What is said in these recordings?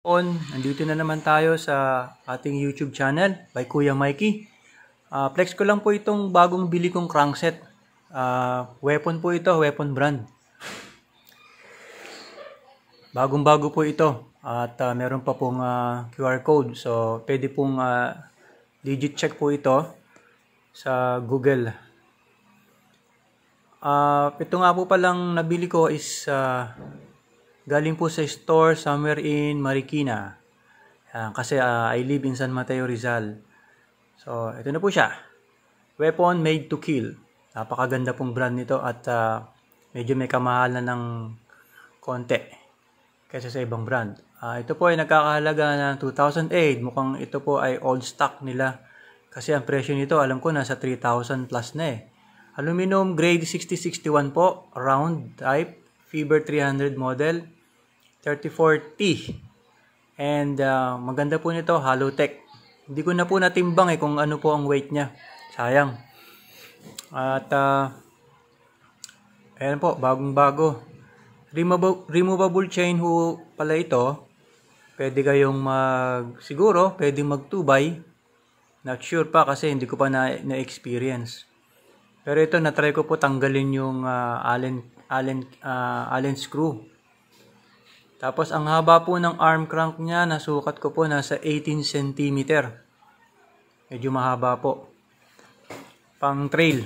Nandito na naman tayo sa ating YouTube channel by Kuya Mikey. Flex ko lang po itong bagong bili kong crankset. Weapon po ito, weapon brand. Bagong-bago po ito at meron pa pong QR code. So, pwede pong digit check po ito sa Google. Ito nga po palang nabili ko is galing po sa store somewhere in Marikina. Kasi I live in San Mateo, Rizal. So, ito na po siya. Weapon made to kill. Napakaganda pong brand nito at medyo may kamahalan ng konti kaysa sa ibang brand. Ito po ay nagkakahalaga ng 2008. Mukhang ito po ay old stock nila. Kasi ang presyo nito, alam ko, nasa 3,000 plus na eh. Aluminum grade 6061 po. Round type. Fiber 300 model, 34T. And maganda po nito, Halotech. Hindi ko na po natimbang kung ano po ang weight niya. Sayang. At ayan po, bagong-bago. Removable chain ho pala ito. Pwede kayong siguro, pwede mag-2x. Not sure pa kasi hindi ko pa na-experience. Pero ito, na-try ko po tanggalin yung Allen screw. Tapos ang haba po ng arm crank niya, nasukat ko po nasa 18 cm. Medyo mahaba po. Pang trail.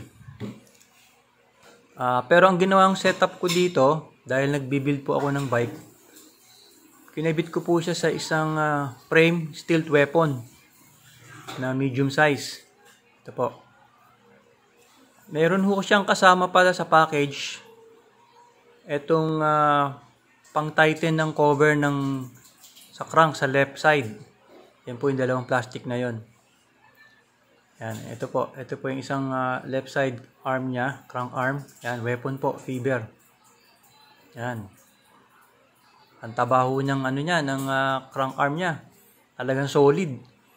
Pero ang ginawang setup ko dito, dahil nagbibuild po ako ng bike, kinabit ko po siya sa isang frame steel weapon na medium size. Ito po. Meron ho siyang kasama pala sa package etong pang-tighten ng cover sa crank sa left side. Yan po yung dalawang plastic na yon. Yan, ito po yung isang left side arm niya, crank arm. Yan, weapon po, fiber. Yan. Ang tabaho ng ng crank arm niya. Talagang solid.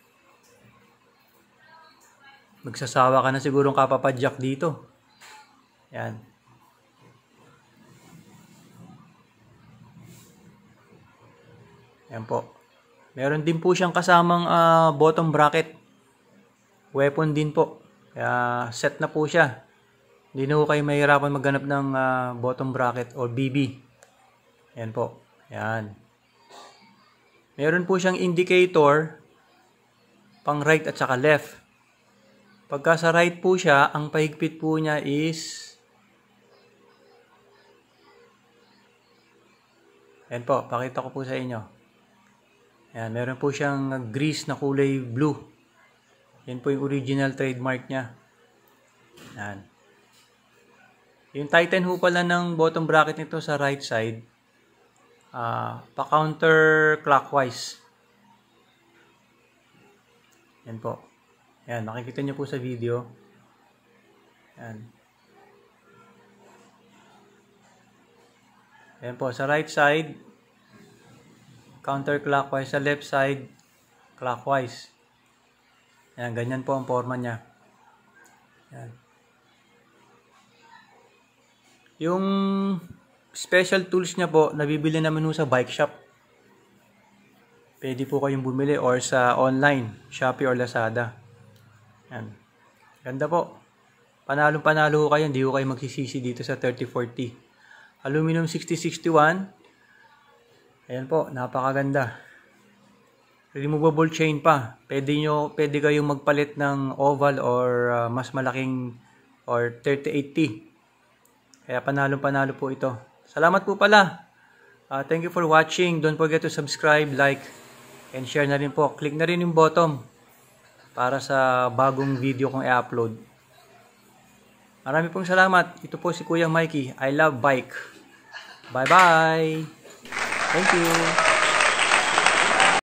Magsasawa ka na sigurong kapapadyak dito. Yan. Yan po. Meron din po siyang kasamang bottom bracket. Weapon din po. Kaya set na po siya. Hindi na po kayo mahirapan maghanap ng bottom bracket o BB. Yan po. Yan. Meron po siyang indicator pang right at saka left. Pagka sa right po siya, ang pahigpit po niya is yan po. Pakita ko po sa inyo. Yan, meron po siyang grease na kulay blue. Yan po yung original trademark niya. Yan. Yung tighten ho pala ng bottom bracket nito sa right side, pa-counter clockwise. Yan po. Yan, makikita niyo po sa video. Yan. Yan po, sa right side, counterclockwise, sa left side, clockwise. Yan, ganyan po ang forma niya. Yan. Yung special tools niya po, nabibili naman sa bike shop. Pwede po kayong bumili or sa online, Shopee or Lazada. Yan. Ganda po. Panalo-panalo kayo, hindi ko kayo magsisisi dito sa 3040. Aluminum 6061. Ayan po, napakaganda. Removable chain pa. Pwede kayong magpalit ng oval or mas malaking or 38T. Kaya panalo-panalo po ito. Salamat po pala. Thank you for watching. Don't forget to subscribe, like, and share na rin po. Click na rin yung bottom para sa bagong video kong i-upload. Marami pong salamat. Ito po si Kuya Mikey. I love bike. Bye-bye. Thank you.